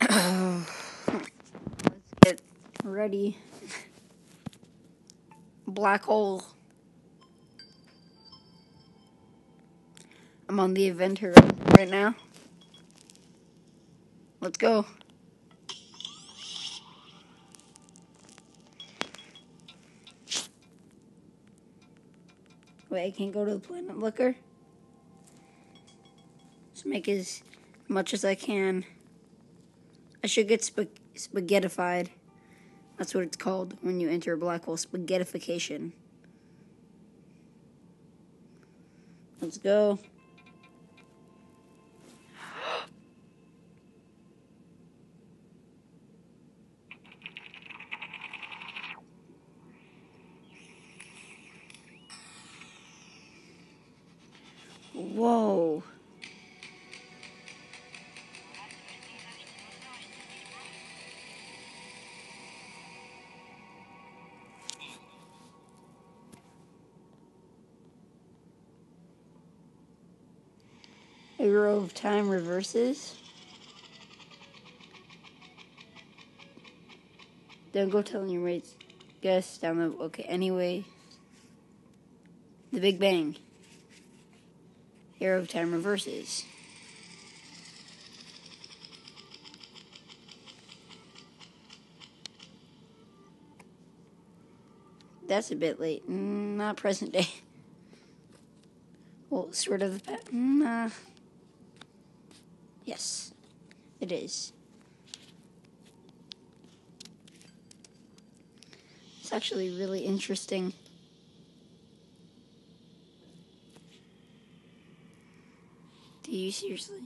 Let's get ready. Black hole. I'm on the event horizon right now. Let's go. Wait, I can't go to the planet looker. Just make as much as I can. I should get spaghettified. That's what it's called when you enter a black hole. Spaghettification. Let's go. Whoa. Arrow of time reverses. Don't go telling your mates. Guess down the. Okay, anyway. The Big Bang. Arrow of time reverses. That's a bit late. Not present day. Well, sort of the past. Yes, it is. It's actually really interesting. Do you seriously?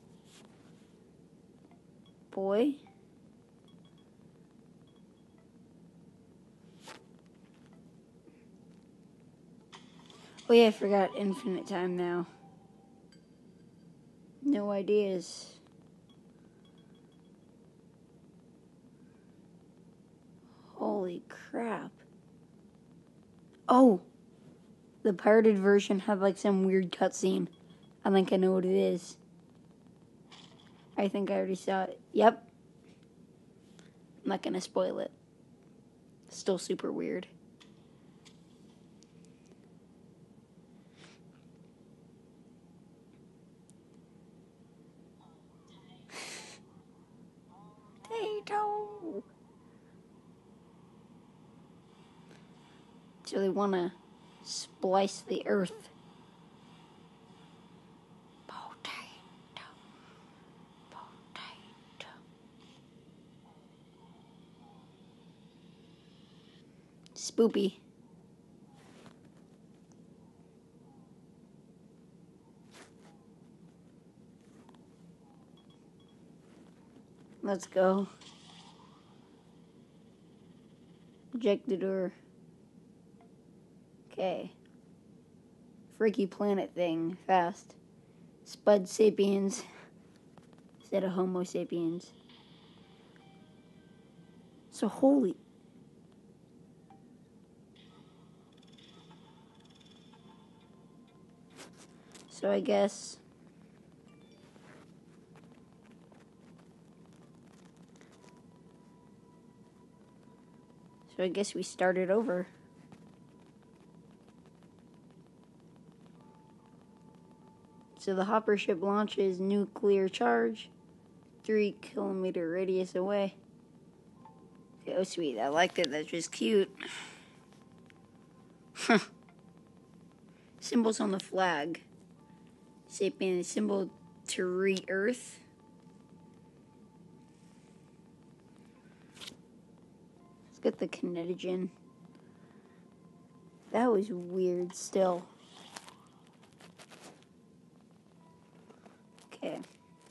Boy? Oh yeah, I forgot infinite time now. No ideas. Holy crap. Oh! The pirated version had like some weird cutscene. I think I know what it is. I think I already saw it. Yep. I'm not gonna spoil it. Still super weird. Potato! So they wanna splice the earth. Potato. Potato. Spoopy. Let's go. Eject the door. Okay. Freaky planet thing. Fast. Spud sapiens. Instead of Homo sapiens. So holy. So I guess. So I guess we started over. So the hopper ship launches nuclear charge 3-kilometer radius away. Okay, oh sweet, I liked it, that's just cute. Symbols on the flag. Sapien symbol to re-earth. Let's get the kinetogen. That was weird still. Okay.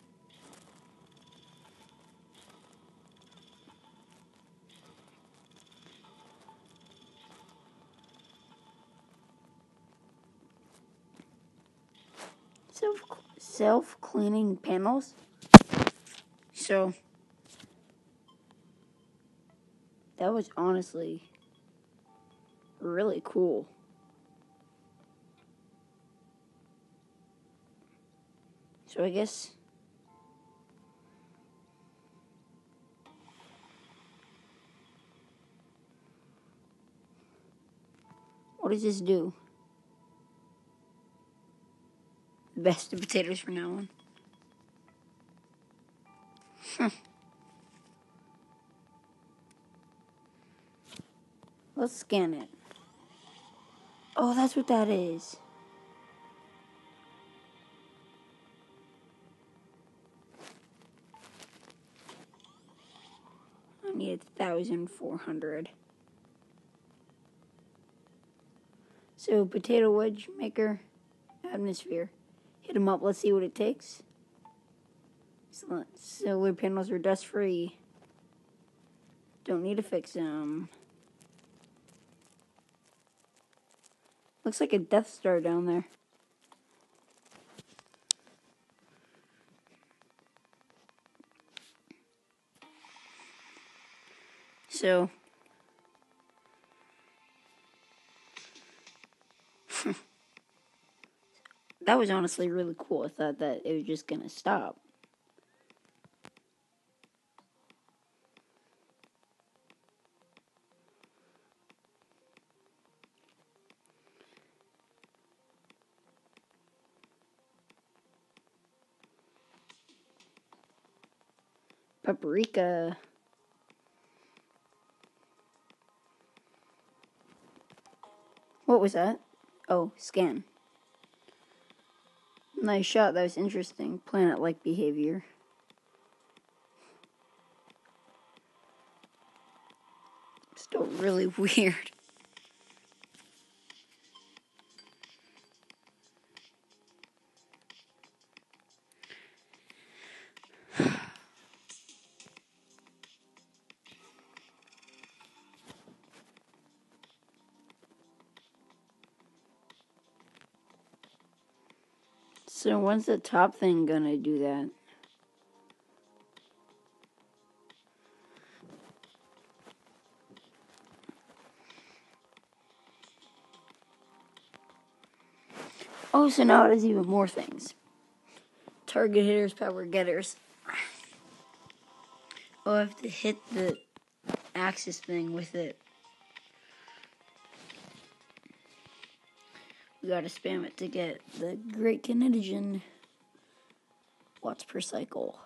Self-cleaning panels. So that was honestly really cool. So I guess What does this do? The best of potatoes from now on. Let's scan it. Oh, that's what that is. I need 1,400. So, potato wedge maker, atmosphere. Hit them up, let's see what it takes. Solar panels are dust free. Don't need to fix them. Looks like a Death Star down there. So, that was honestly really cool. I thought that it was just gonna stop. Paprika. What was that? Oh, scan. Nice shot, that was interesting. Planet-like behavior. Still really weird. So when's the top thing gonna do that? Oh, so now it has even more things. Target hitters, power getters. Oh, I have to hit the axis thing with it. We gotta spam it to get the Great Kinetogen watts per cycle.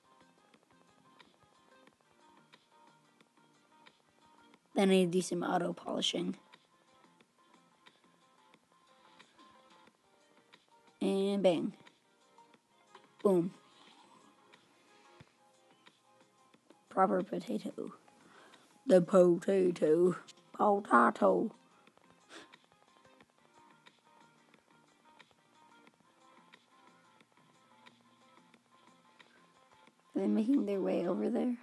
Then I need to do some auto polishing. And bang. Boom. Proper potato. The potato. Potato. Are they making their way over there?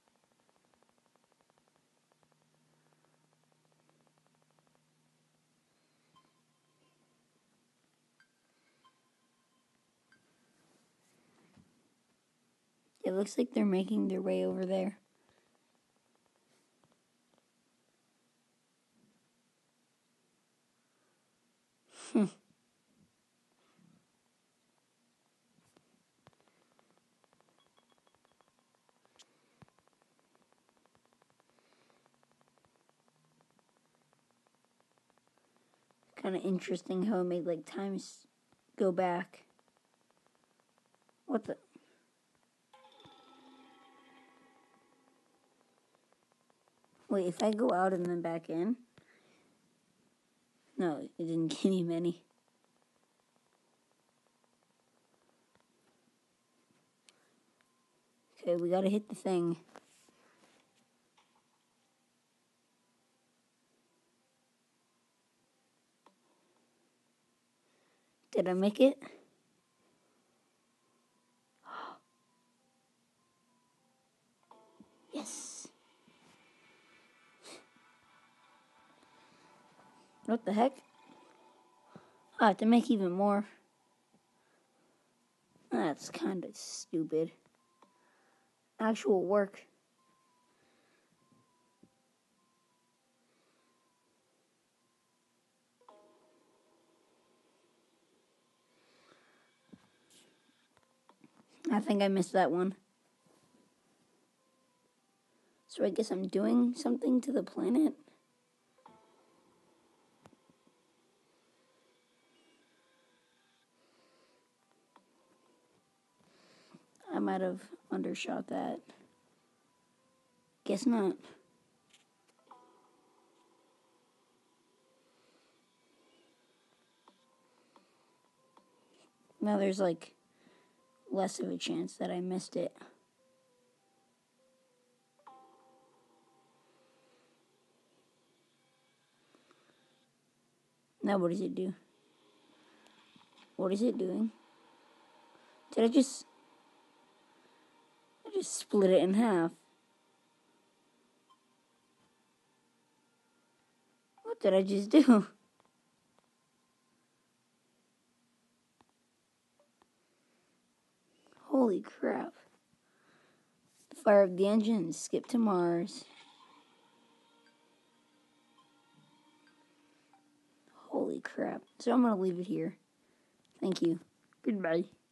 It looks like they're making their way over there. Kind of interesting how it made like times go back. What the? Wait, if I go out and then back in? No, it didn't give me many. Okay, we gotta hit the thing. Did I make it? Yes. What the heck? I have to make even more. That's kind of stupid. Actual work. I think I missed that one. So I guess I'm doing something to the planet. might have undershot that. Guess not. Now there's like less of a chance that I missed it. Now what does it do? What is it doing? Did I just split it in half? What did I just do? Holy crap. Fire up the engine, skip to Mars. Holy crap. So I'm going to leave it here. Thank you. Goodbye.